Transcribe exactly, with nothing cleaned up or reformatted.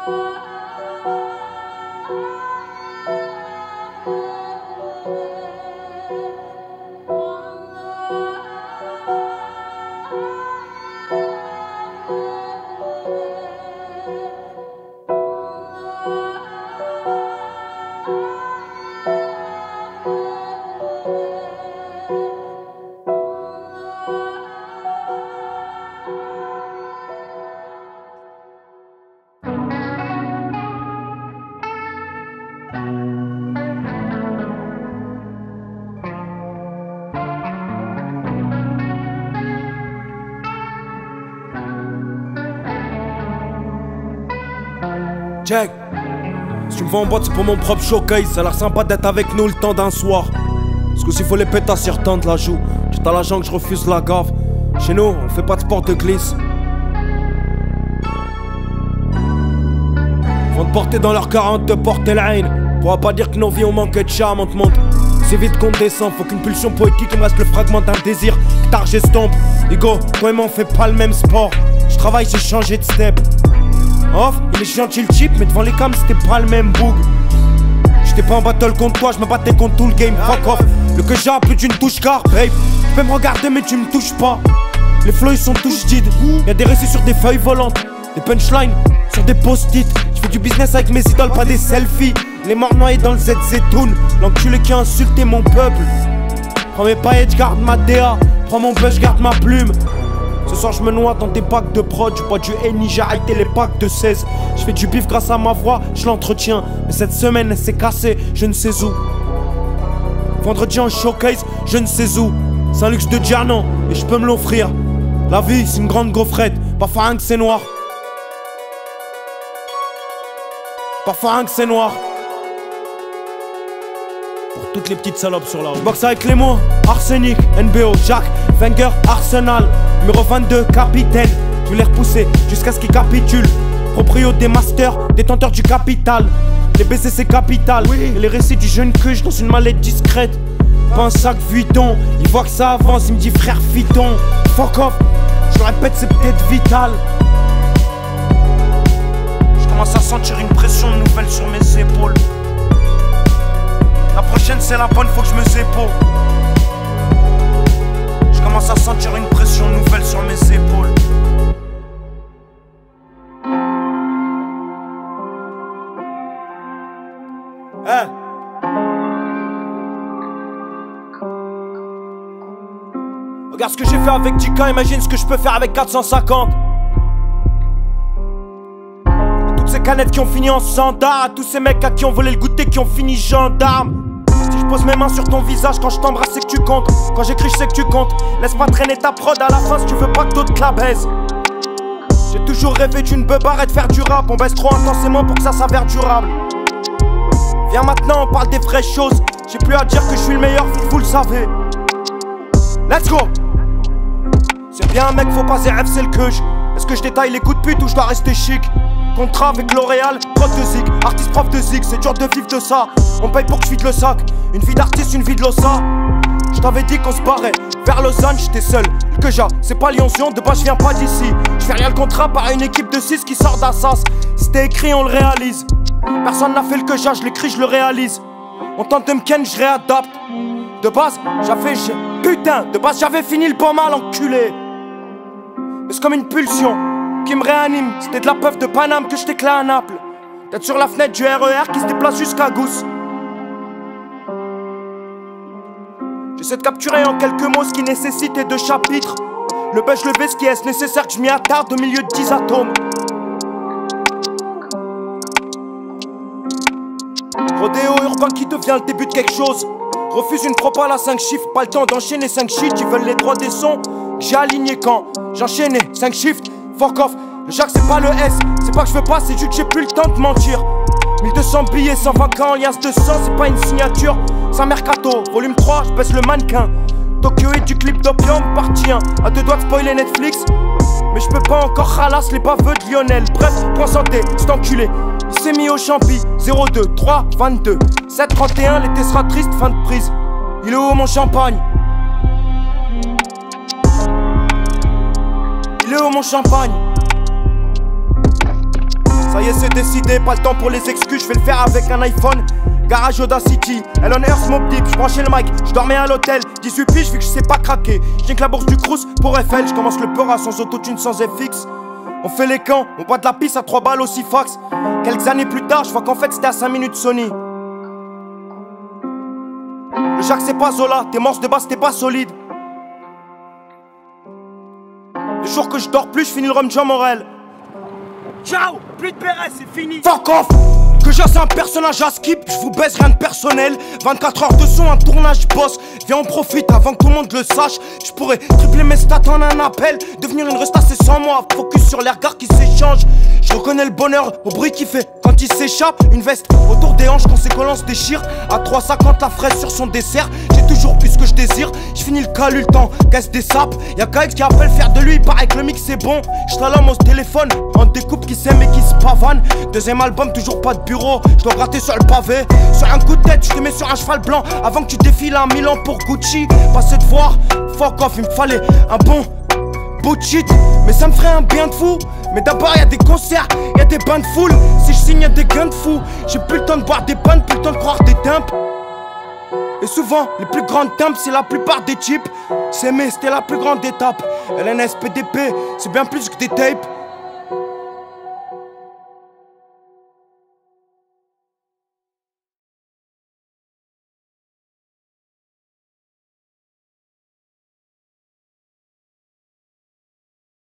Check. Si tu me vois en boîte, c'est pour mon propre showcase. Ça a l'air sympa d'être avec nous le temps d'un soir. Parce que s'il faut les pétasses, ils retentent la joue. J'ai à l'agent que je refuse la gaffe. Chez nous, on fait pas de sport de glisse. Vont te porter dans leur quarante, te porter la haine. Pourra pas dire que nos vies ont manqué de charme, on te montre. C'est vite qu'on descend, faut qu'une pulsion poétique me reste le fragment d'un désir. Tard j'estompe. Ego, toi et moi on fait pas le même sport. Je travaille, j'ai changé de step. Off, il est gentil le cheap, mais devant les cams c'était pas le même boug. J'étais pas en battle contre toi, je me battais contre tout le game. Fuck off, le que j'ai plus d'une touche car babe. Tu peux me regarder mais tu me touches pas. Les flows ils sont tous vides. Y'a des récits sur des feuilles volantes, des punchlines sur des post-it. J'fais du business avec mes idoles, pas des selfies. Les morts noyés dans le Z Z Toon. L'enculé qui a insulté mon peuple. Prends mes paillettes, j'garde ma D A. Prends mon buzz, j'garde ma plume. Ce soir je me noie dans des packs de prod. Je bois du Henny, j'ai arrêté les packs de seize. Je fais du bif grâce à ma voix, je l'entretiens. Mais cette semaine elle s'est cassée, je ne sais où. Vendredi en showcase, je ne sais où. C'est un luxe de dire non, et je peux me l'offrir. La vie c'est une grande gaufrette, parfois rien que c'est noir. Parfois rien que c'est noir. Pour toutes les petites salopes sur la route. Je boxe avec les mots, arsenic, N B O, Jack, Wenger, Arsenal. Numéro vingt-deux, capitaine. Je vais les repousser jusqu'à ce qu'ils capitulent. Proprio des masters, détenteurs du capital. Les baisers c'est capital, oui. Et les récits du jeune cuche dans une mallette discrète. Pas un sac Vuitton, il voit que ça avance, il me dit frère Vuitton. Fuck off, je le répète c'est peut-être vital. Je commence à sentir une pression nouvelle sur mes épaules. La prochaine c'est la bonne, faut que je me épaule. Je commence à sentir une pression nouvelle sur mes épaules. Hein? Regarde ce que j'ai fait avec J K, imagine ce que je peux faire avec quatre cent cinquante. Toutes ces canettes qui ont fini en sandar, à tous ces mecs à qui on volé le goûter qui ont fini gendarme. Si je pose mes mains sur ton visage quand je t'embrasse c'est que tu comptes. Quand j'écris je sais que tu comptes. Laisse pas traîner ta prod à la fin si tu veux pas que d'autres la baisent. J'ai toujours rêvé d'une beubare et de faire du rap. On baisse trop intensément pour que ça s'avère durable. Viens maintenant on parle des vraies choses. J'ai plus à dire que je suis le meilleur, vous le savez. Let's go. C'est bien mec, faut pas R F c'est le queuge. Est-ce que je détaille les coups de pute ou je dois rester chic? Contrat avec L'Oréal, prof de zig, artiste prof de zig, c'est dur de vivre de ça. On paye pour que je vide le sac, une vie d'artiste, une vie de l'ossa. Je t'avais dit qu'on se barrait vers Lausanne, j'étais seul. Le que j'ai, c'est pas Lyon-Zion, de base je viens pas d'ici. Je fais rien le contrat par une équipe de six qui sort d'Assas. C'était écrit, on le réalise. Personne n'a fait le que j'ai, je l'écris, je le réalise. On tente de me ken, je réadapte. De base, j'avais. Putain, de base j'avais fini le bon mal, enculé. Mais c'est comme une pulsion qui me réanime. C'était de la puff de Paname que je t'éclais à Naples. D'être sur la fenêtre du R E R qui se déplace jusqu'à Gousse. J'essaie de capturer en quelques mots ce qui nécessitait deux chapitres. Le buzz levé, ce qui est nécessaire que je m'y attarde au milieu de dix atomes. Rodéo urbain qui devient le début de quelque chose. Refuse une propale à cinq chiffres, pas le temps d'enchaîner cinq shit. Ils veulent les droits des sons, j'ai aligné quand j'enchaînais cinq shifts, fuck off. Le Jacques c'est pas le S, c'est pas que je veux pas, c'est juste que j'ai plus le temps de mentir. Mille deux cents billets, cent vingt ans, liasse de sang, c'est pas une signature. C'est un mercato, volume trois, je baisse le mannequin. Tokyo et du clip d'opium, partie un. À deux doigts de spoiler Netflix. Mais je peux pas encore ralasse les baveux de Lionel. Bref, point santé, c'est enculé. Il s'est mis au champi, zéro deux, trois, vingt-deux, sept, trente et un, l'été sera triste, fin de prise. Il est où mon champagne? Il est où mon champagne? Ça Ça y est c'est décidé, pas le temps pour les excuses, je vais le faire avec un iPhone. Garage Audacity, Elon Earth Smoke Deep, j'branchais le mic, j'dormais à l'hôtel. dix-huit piges vu que je sais pas craquer. J'tiens que la bourse du Crous pour F L, j'commence le Peura sans autotune, sans F X. On fait les camps, on boit de la pisse à trois balles aussi fax. Quelques années plus tard, j'vois qu'en fait c'était à cinq minutes Sony. Le Jacques c'est pas Zola, tes morses de base t'es pas solide. Le jour que je dors plus, je finis le rhum Jean Morel. Ciao, plus de Pérez, c'est fini. Fuck off. Que j'ai un personnage à skip, je vous baisse rien de personnel. vingt-quatre heures de son, un tournage boss. Viens on profite avant que tout le monde le sache. Je pourrais tripler mes stats en un appel. Devenir une resta c'est sans moi. Focus sur les regards qui s'échangent. Je reconnais le bonheur au bruit qu'il fait quand il s'échappe. Une veste autour des hanches quand ses collants se déchirent. À trois cinquante la fraise sur son dessert. J'ai toujours plus ce que je désire. Je finis le calul, le temps, casse des sapes. Y'a K X qui appelle faire de lui, il paraît que le mix c'est bon. J't'allume au téléphone, en découpe qui s'aime et qui se pavane. Deuxième album, toujours pas de bureau. Je dois gratter sur le pavé. Sur un coup de tête, je te mets sur un cheval blanc. Avant que tu défiles à Milan pour Gucci. Passer de voir, fuck off, il me fallait un bon bout de shit. Mais ça me ferait un bien de fou. Mais d'abord y'a des concerts, y'a des bains de foule. Si je signe y'a des gains de fou. J'ai plus le temps de boire des pannes, plus le temps de croire des dumps. Et souvent, les plus grandes dumps, c'est la plupart des types. S'aimer, c'était la plus grande étape. L N S, P D P, c'est bien plus que des tapes.